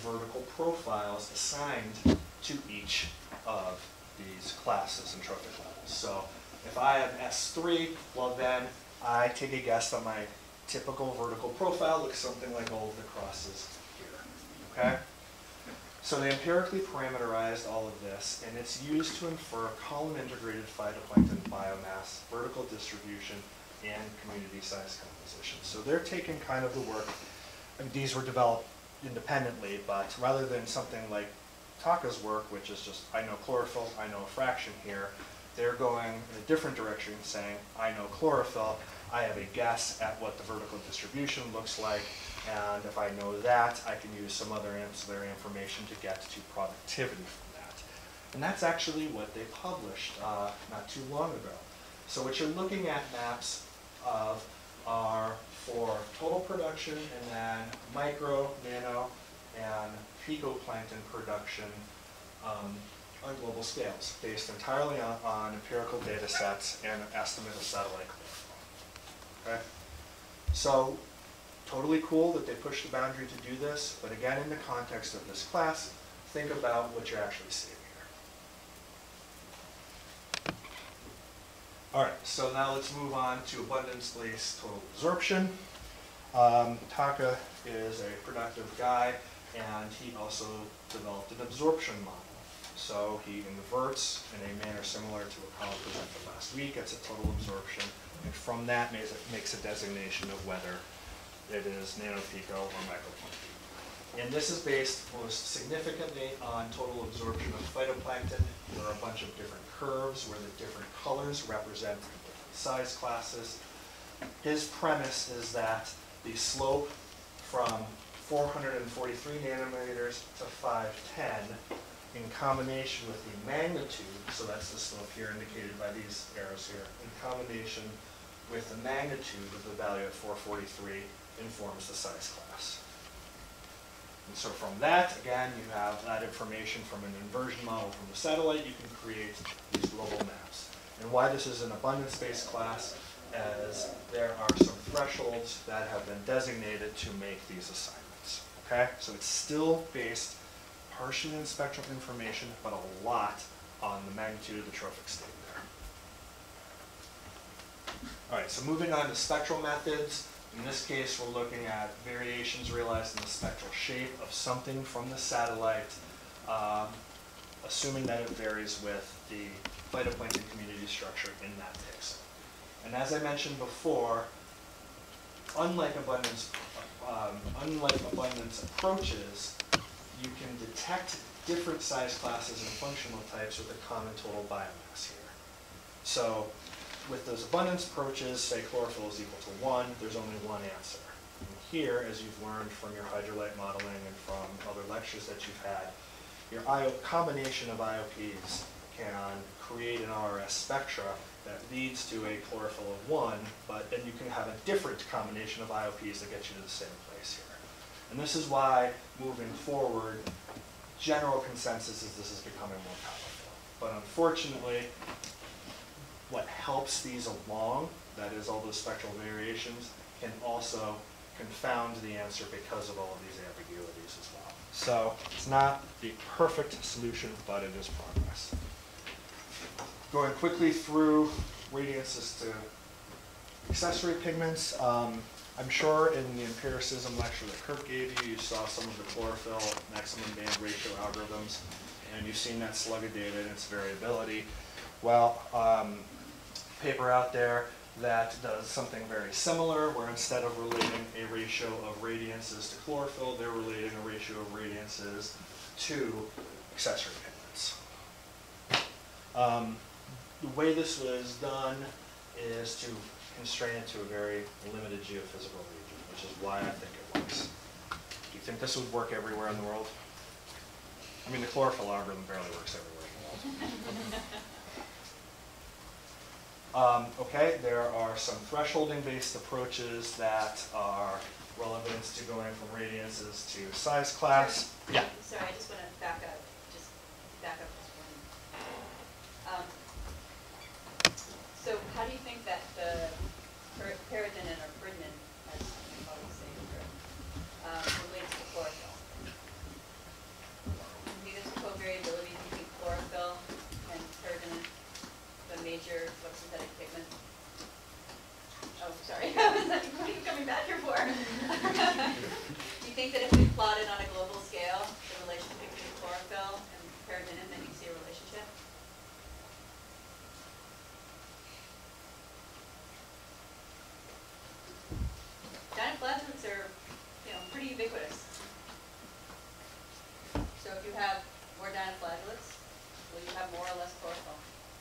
vertical profiles assigned to each of these classes and trophic levels. So if I have S3, well then I take a guess that my typical vertical profile looks something like all of the crosses here, okay? So they empirically parameterized all of this, and it's used to infer column-integrated phytoplankton biomass, vertical distribution, and community size composition. So they're taking kind of the work, and these were developed independently, but rather than something like Taka's work, which is just, I know chlorophyll, I know a fraction here, they're going in a different direction, saying, I know chlorophyll, I have a guess at what the vertical distribution looks like, and if I know that, I can use some other ancillary information to get to productivity from that. And that's actually what they published not too long ago. So what you're looking at maps of are for total production and then micro, nano, and picoplankton production on global scales, based entirely on empirical data sets and an estimate of satellite chlorophyll. Okay? So, totally cool that they pushed the boundary to do this, but again, in the context of this class, think about what you're actually seeing here. All right, so now let's move on to abundance-based total absorption. Taka is a productive guy, and he also developed an absorption model. So he inverts in a manner similar to what Colin presented last week. It's a total absorption, and from that makes a designation of whether it is nanopico or microplankton. And this is based most significantly on total absorption of phytoplankton. There are a bunch of different curves where the different colors represent different size classes. His premise is that the slope from 443 nanometers to 510 in combination with the magnitude, so that's the slope here indicated by these arrows here, in combination with the magnitude of the value at 443 informs the size class. And so from that, again, you have that information from an inversion model from the satellite, you can create these global maps. And why this is an abundance-based class, as there are some thresholds that have been designated to make these assignments. Okay? So it's still based partially in spectral information, but a lot on the magnitude of the trophic state there. All right, so moving on to spectral methods. In this case, we're looking at variations realized in the spectral shape of something from the satellite, assuming that it varies with the phytoplankton community structure in that pixel. And as I mentioned before, unlike abundance approaches, you can detect different size classes and functional types with a common total biomass here. So with those abundance approaches, say chlorophyll is equal to 1, there's only one answer. And here, as you've learned from your hydrolyte modeling and from other lectures that you've had, your combination of IOPs can create an RRS spectra that leads to a chlorophyll of 1, but then you can have a different combination of IOPs that get you to the same place here. And this is why, moving forward, general consensus is this is becoming more powerful. But unfortunately, what helps these along, that is all those spectral variations, can also confound the answer because of all of these ambiguities as well. So it's not the perfect solution, but it is progress. Going quickly through radiances to accessory pigments. I'm sure in the empiricism lecture that Kurt gave you, you saw some of the chlorophyll maximum band ratio algorithms, and you've seen that slug of data and its variability. Well, paper out there that does something very similar, where instead of relating a ratio of radiances to chlorophyll, they're relating a ratio of radiances to accessory pigments. The way this was done is to constrain it to a very limited geophysical region, which is why I think it works. Do you think this would work everywhere in the world? I mean, the chlorophyll algorithm barely works everywhere in the world. Okay, there are some thresholding-based approaches that are relevant to going from radiances to size class. Yeah. Sorry, I just want to back up. Just back up this one. So how do you think that the pyridinin or pyridinin, as you probably say, relates to chlorophyll? you have more or less chlorophyll.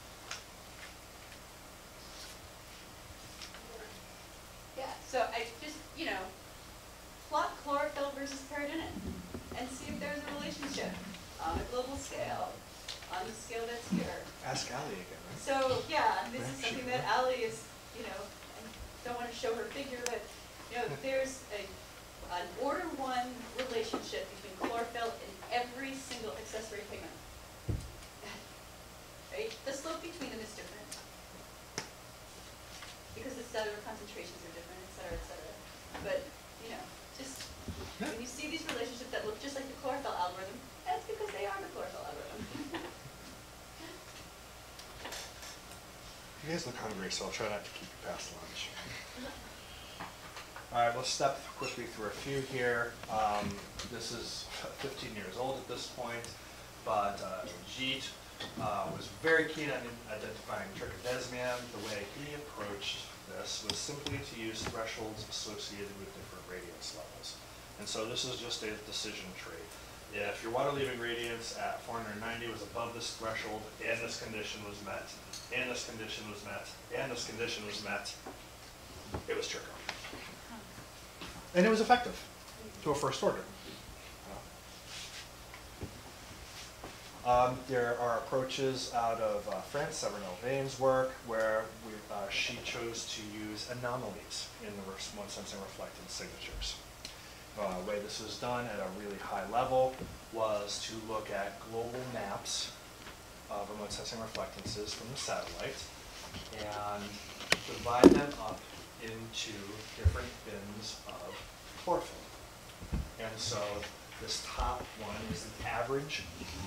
Yeah, so I just, plot chlorophyll versus peridinin and see if there's a relationship on a global scale, on the scale that's here. Ask Allie again, right? So, yeah, this is something that Allie is, I don't want to show her figure, but, there's an order 1 relationship between chlorophyll and every single accessory pigment. Right? The slope between them is different because the cellular concentrations are different, et cetera, et cetera. But, just when you see these relationships that look just like the chlorophyll algorithm, that's because they are the chlorophyll algorithm. You guys look hungry, so I'll try not to keep you past lunch. All right, let's step quickly through a few here. This is 15 years old at this point, but Jeet was very keen on identifying trichodesmium. The way he approached this was simply to use thresholds associated with different radiance levels. And so this is just a decision tree. If your water-leaving radiance at 490 was above this threshold, and this condition was met, and this condition was met, and this condition was met, it was tricho. And it was effective to a first order. There are approaches out of France, Severnel Vane's work, where she chose to use anomalies in the remote sensing reflected signatures. The way this was done at a really high level was to look at global maps of remote sensing reflectances from the satellite and divide them up into different bins of chlorophyll. And so this top one is the average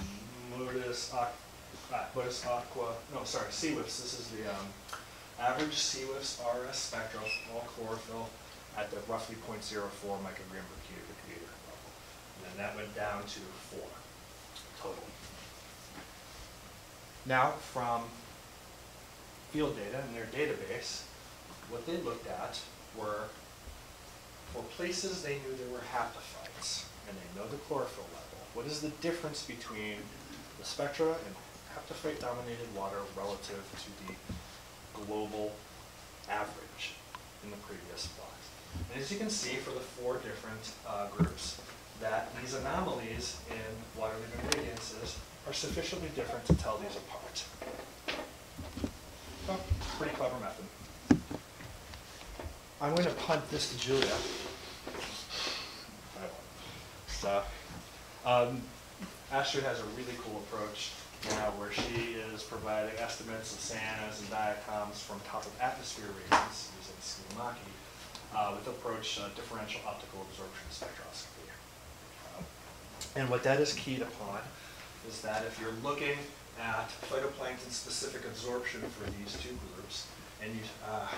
CWIFS. This is the average CWIFS RS spectrum of all chlorophyll at the roughly 0.04 microgram per cubic meter level. And then that went down to 4 total. Now, from field data in their database, what they looked at were, for places they knew there were haptophytes, and they know the chlorophyll level, what is the difference between the spectra in haptophyte-dominated water relative to the global average in the previous plot. And as you can see, for the 4 different groups, that these anomalies in water-leaving radiances are sufficiently different to tell these apart. Well, pretty clever method. I'm going to punt this to Julia. So, Astrid has a really cool approach now where she is providing estimates of SANAs and diatoms from top of atmosphere readings using SCIMACHI with the approach differential optical absorption spectroscopy. And what that is keyed upon is that if you're looking at phytoplankton-specific absorption for these 2 groups, and you,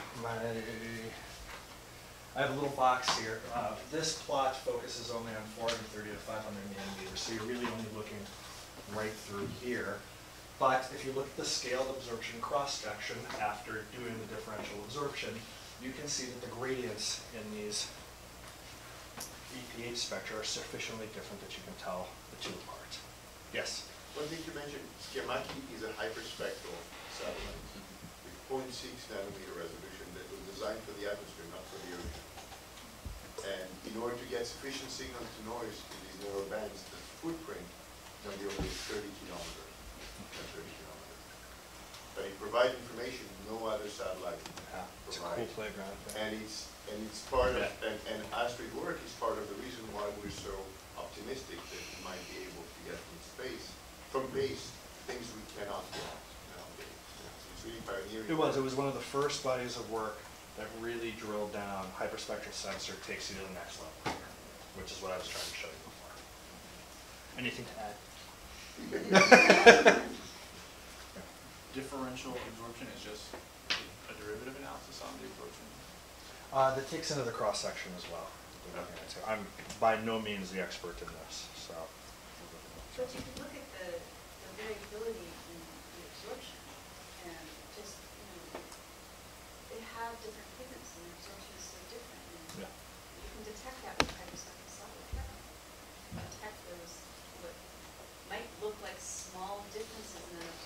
I have a little box here. This plot focuses only on 430 to 500 nanometers, so you're really only looking right through here. But if you look at the scaled absorption cross-section after doing the differential absorption, you can see that the gradients in these EPH spectra are sufficiently different that you can tell the 2 apart. Yes? One thing you mentioned, SCIMACHI is a hyperspectral satellite with 0.6 nanometer resolution that was designed for the atmosphere, not for the ocean. And in order to get sufficient signal to noise in these narrow bands, the footprint is on the order of 30 kilometers. But it provides information no other satellite It's a provides. cool playground. And it's part of, and Astrid's work is part of the reason why we're so optimistic that we might be able to get from base things we cannot get nowadays. It's really pioneering. It was one of the first bodies of work that really drilled down hyperspectral sensor, takes you to the next level, which is what I was trying to show you before. Anything to add? Differential absorption is just a derivative analysis on the absorption? That takes into the cross-section as well. I'm by no means the expert in this, so. But you can look at the variability in the absorption and just, they have different pigments and the absorption is so different. And Yeah. you can detect that with hyperspectral satellite. Detect those what might look like small differences in an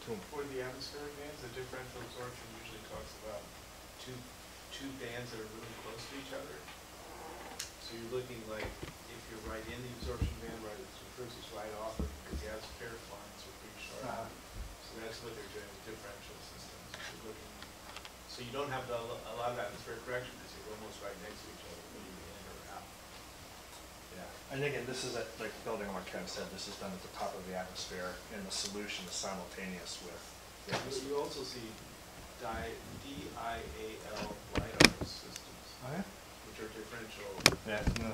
For the atmospheric bands, the differential absorption usually talks about two bands that are really close to each other. So you're looking like, if you're right in the absorption band, right, versus right off of, because the atmospheric lines are pretty sharp. So that's what they're doing with differential systems. You're looking, so you don't have a lot of atmospheric correction because you're almost right next to each other, whether you're in or out. Yeah, and again, this is like building on what Ken said, this is done at the top of the atmosphere, and the solution is simultaneous with the atmosphere. You also see DIAL LiDAR systems, Oh, yeah? which are differential. Yeah, no.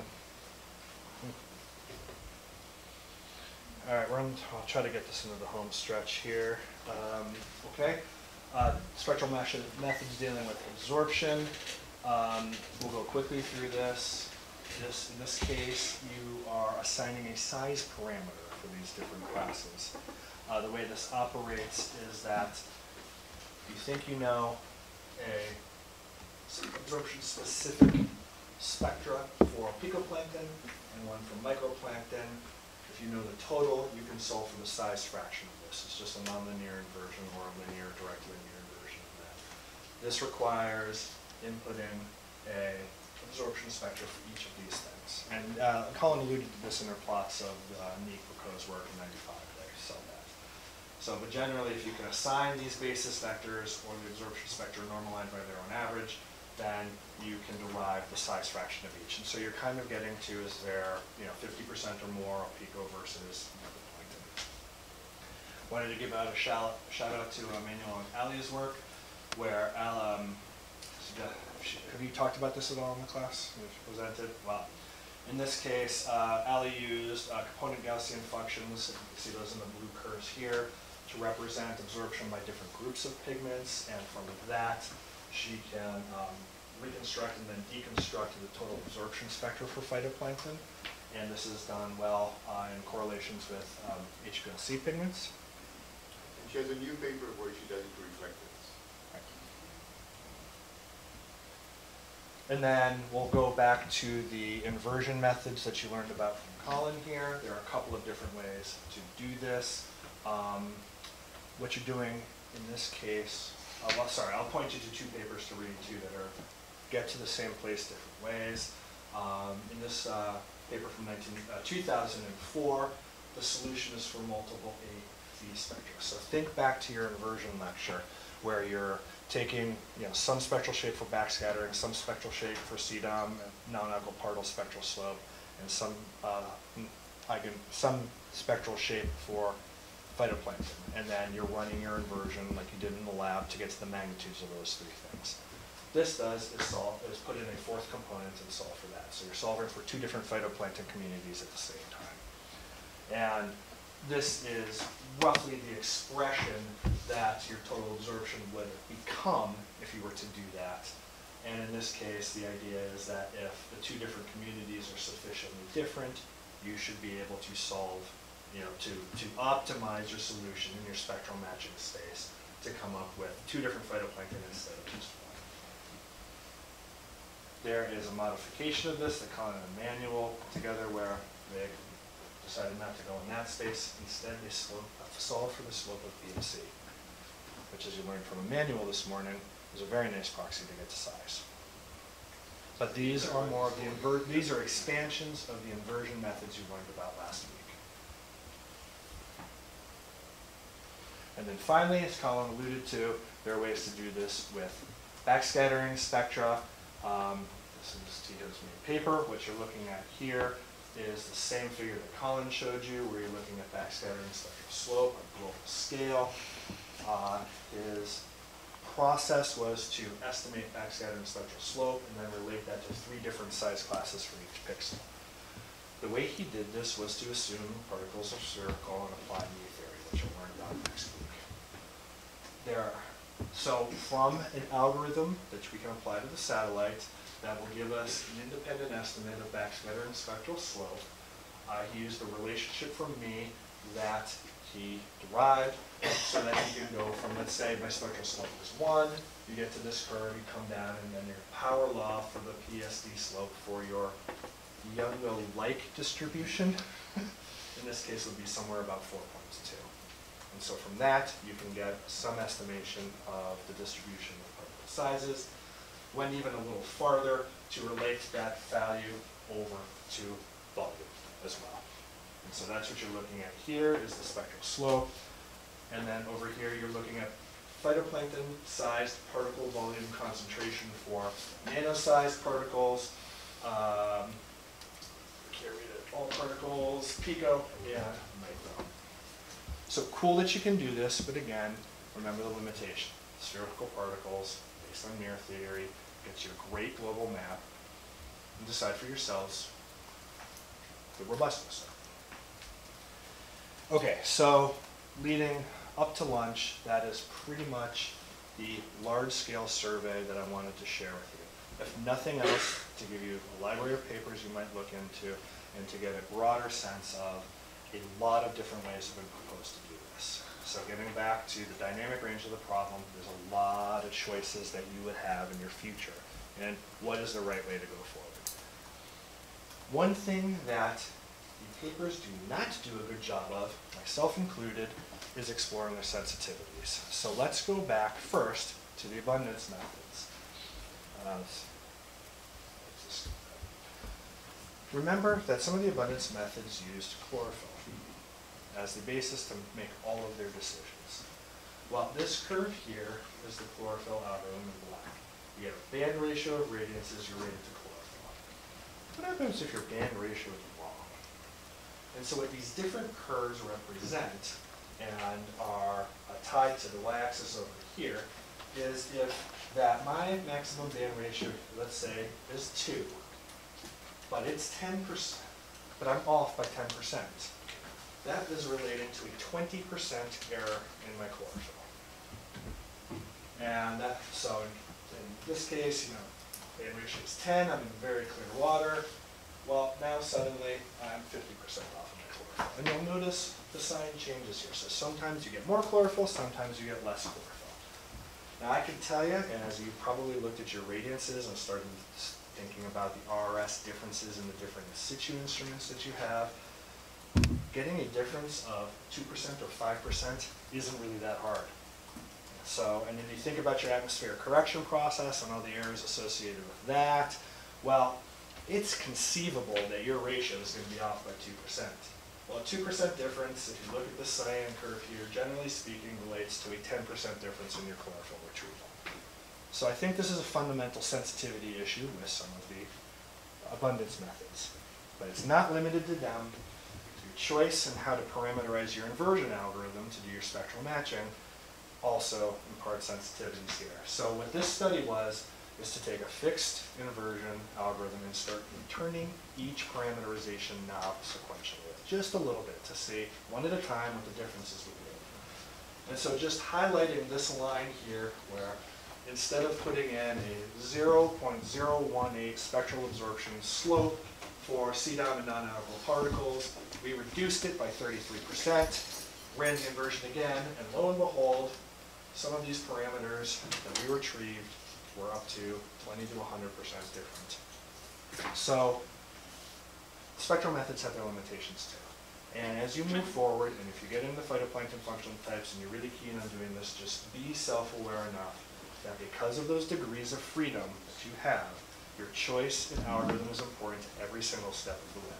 All right, I'll try to get this into the home stretch here. Okay, spectral methods dealing with absorption. We'll go quickly through this. In this case, you are assigning a size parameter for these different classes. The way this operates is that you think you know a absorption-specific spectra for picoplankton and one for microplankton. If you know the total, you can solve for the size fraction of this. It's just a nonlinear inversion or a linear, direct linear inversion of that. This requires inputting a absorption spectra for each of these things. And Colin alluded to this in her plots of Nick Foucault's work in '95. They saw that. So, but generally, if you can assign these basis vectors or the absorption spectra normalized by their own average, then you can derive the size fraction of each. And so you're kind of getting to, is there 50% or more of pico versus microplankton. Wanted to give out a shout out to Manuel and Ali's work, where have you talked about this at all in the class? You've presented? Well, in this case, Ali used component Gaussian functions, you can see those in the blue curves here, to represent absorption by different groups of pigments, and from that, she can reconstruct and then deconstruct the total absorption spectra for phytoplankton. And this is done well in correlations with HPLC pigments. And she has a new paper where she does it to reflectance. And then we'll go back to the inversion methods that you learned about from Colin here. There are a couple of different ways to do this. What you're doing in this case, I'll point you to two papers to read too that get to the same place different ways. In this paper from 2004, the solution is for multiple A-V spectra. So think back to your inversion lecture where you're taking some spectral shape for backscattering, some spectral shape for CDOM, non-alkyl particle spectral slope, and some spectral shape for phytoplankton. And then you're running your inversion like you did in the lab to get to the magnitudes of those three things. This is put in a fourth component and solve for that. So you're solving for two different phytoplankton communities at the same time. And this is roughly the expression that your total absorption would become if you were to do that. And in this case, the idea is that if the two different communities are sufficiently different, you should be able to solve, to optimize your solution in your spectral matching space to come up with two different phytoplankton instead of just one. There is a modification of this that Colin and Manuel put together where they decided not to go in that space. Instead, they solved for the slope of BMC, which, as you learned from Emmanuel this morning, is a very nice proxy to get to size. But these are more of these are expansions of the inversion methods you learned about last week. And then finally, as Colin alluded to, there are ways to do this with backscattering spectra. This is Tito's main paper. What you're looking at here is the same figure that Colin showed you, where you're looking at backscattering spectral slope on a global scale. His process was to estimate backscattering spectral slope and then relate that to three different size classes for each pixel. The way he did this was to assume particles are spherical and apply mu theory, which you'll learn about next week. So from an algorithm that we can apply to the satellite, that will give us an independent estimate of backscattering spectral slope. He used the relationship from me that he derived so that you can go from, let's say, my spectral slope is 1, you get to this curve, you come down, and then your power law for the PSD slope for your Young-like distribution, in this case, would be somewhere about 4.2. And so from that, you can get some estimation of the distribution of particle sizes, went even a little farther to relate that value over to volume as well. And so that's what you're looking at here is the spectral slope. And then over here, you're looking at phytoplankton-sized particle volume concentration for nano-sized particles, can't read it, all particles, pico, and micro. So cool that you can do this, but again, remember the limitation. Spherical particles, based on mirror theory, gets you a great global map, and decide for yourselves the robustness. Okay, so leading up to lunch, that is pretty much the large-scale survey that I wanted to share with you. If nothing else, to give you a library of papers you might look into, and to get a broader sense of a lot of different ways have been proposed to do this. So getting back to the dynamic range of the problem, there's a lot of choices that you would have in your future, and what is the right way to go forward. One thing that the papers do not do a good job of, myself included, is exploring their sensitivities. So let's go back first to the abundance methods. Remember that some of the abundance methods used chlorophyll as the basis to make all of their decisions. Well, this curve here is the chlorophyll algorithm in black. You get a band ratio of radiances, you're rated to chlorophyll. What happens if your band ratio is wrong? And so what these different curves represent and are tied to the y-axis over here is if that my maximum band ratio, let's say, is 2, but it's 10%, but I'm off by 10%. That is related to a 20% error in my chlorophyll. And that, so in this case, you know, band ratio is 10, I'm in very clear water. Well, now suddenly I'm 50% off of my chlorophyll. And you'll notice the sign changes here. So sometimes you get more chlorophyll, sometimes you get less chlorophyll. Now I can tell you, and as you probably looked at your radiances and started thinking about the RS differences in the different in situ instruments that you have, getting a difference of 2% or 5% isn't really that hard. So, and then you think about your atmospheric correction process and all the errors associated with that, well, it's conceivable that your ratio is going to be off by 2%. Well, a 2% difference, if you look at the cyan curve here, generally speaking relates to a 10% difference in your chlorophyll retrieval. So I think this is a fundamental sensitivity issue with some of the abundance methods. But it's not limited to them. Your choice in how to parameterize your inversion algorithm to do your spectral matching also imparts sensitivities here. So what this study was, is to take a fixed inversion algorithm and start turning each parameterization knob sequentially, just a little bit, to see one at a time what the differences would be. And so just highlighting this line here where instead of putting in a 0.018 spectral absorption slope for CDOM and non-integral particles, we reduced it by 33%, ran the inversion again, and lo and behold, some of these parameters that we retrieved were up to 20 to 100% different. So spectral methods have their limitations too. And as you move forward, and if you get into phytoplankton functional types and you're really keen on doing this, just be self-aware enough that because of those degrees of freedom that you have, your choice in algorithm is important every single step of the way.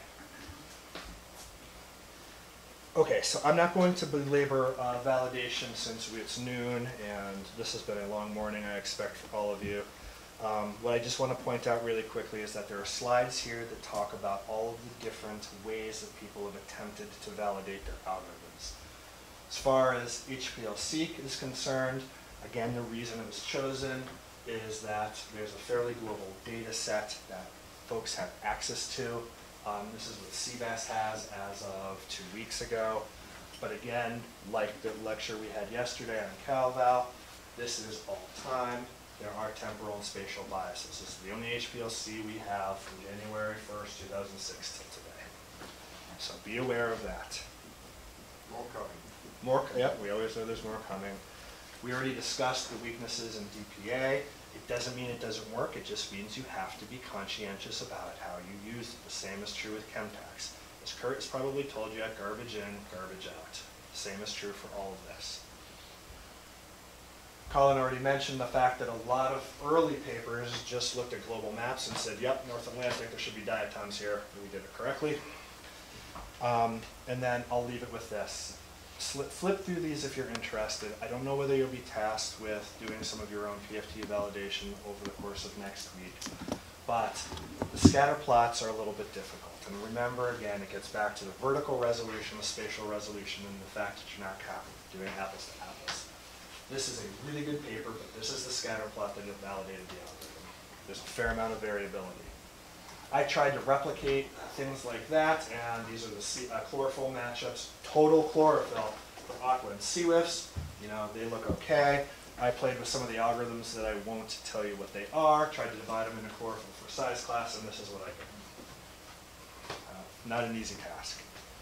Okay, so I'm not going to belabor validation since it's noon and this has been a long morning, I expect, for all of you. What I just want to point out really quickly is that there are slides here that talk about all of the different ways that people have attempted to validate their algorithms. As far as HPLC is concerned, again, the reason it was chosen is that there's a fairly global data set that folks have access to. This is what CBAS has as of 2 weeks ago. But again, like the lecture we had yesterday on CalVal, this is all time. There are temporal and spatial biases. This is the only HPLC we have from January 1st, 2006 till today. So be aware of that. More coming. More, yeah, we always know there's more coming. We already discussed the weaknesses in DPA. It doesn't mean it doesn't work, it just means you have to be conscientious about how you use it. The same is true with Chemtax. As Kurt has probably told you, garbage in, garbage out. Same is true for all of this. Colin already mentioned the fact that a lot of early papers just looked at global maps and said, yep, North Atlantic, there should be diatoms here. We did it correctly. And then I'll leave it with this. Flip through these if you're interested. I don't know whether you'll be tasked with doing some of your own PFT validation over the course of next week, but the scatter plots are a little bit difficult. And remember, again, it gets back to the vertical resolution, the spatial resolution, and the fact that you're not doing apples to apples. This is a really good paper, but this is the scatter plot that validated the algorithm. There's a fair amount of variability. I tried to replicate things like that, and these are the chlorophyll matchups. Total chlorophyll for aqua and CWIFs, you know, they look okay. I played with some of the algorithms that I won't tell you what they are, tried to divide them into chlorophyll for size class, and this is what I get. Not an easy task.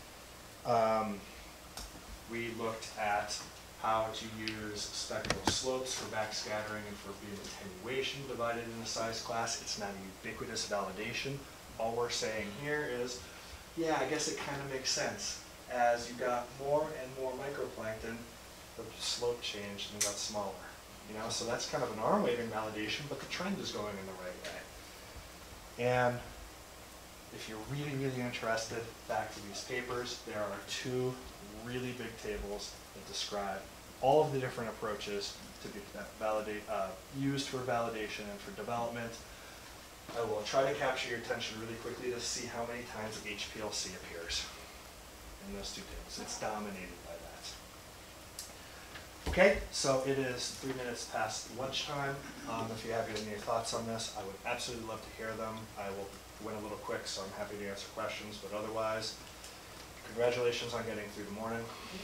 We looked at how to use spectral slopes for backscattering and for beam attenuation divided in a size class. It's not a ubiquitous validation. All we're saying here is, yeah, I guess it kind of makes sense. As you got more and more microplankton, the slope changed and got smaller. You know, so that's kind of an arm waving validation, but the trend is going in the right way. And if you're really, really interested, back to these papers, there are two really big tables that describe all of the different approaches to be used for validation and for development. I will try to capture your attention really quickly to see how many times HPLC appears in those two tables. It's dominated by that. Okay, so it is 3 minutes past lunchtime. If you have any thoughts on this, I would absolutely love to hear them. I will went a little quick, so I'm happy to answer questions, but otherwise, congratulations on getting through the morning.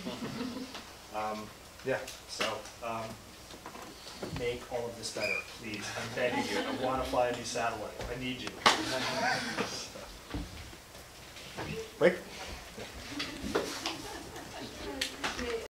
Yeah, so make all of this better, please. I'm begging you. I want to fly a new satellite. I need you. Break.